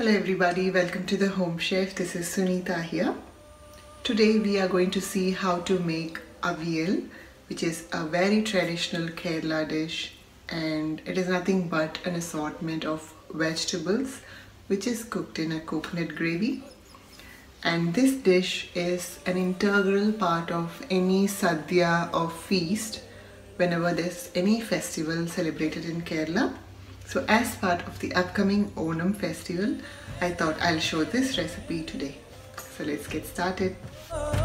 Hello everybody, welcome to the Home Chef. This is Sunita here. Today we are going to see how to make Avial, which is a very traditional Kerala dish, and it is nothing but an assortment of vegetables which is cooked in a coconut gravy. And this dish is an integral part of any sadhya or feast whenever there's any festival celebrated in Kerala. So as part of the upcoming Onam festival, I thought I'll show this recipe today. So let's get started.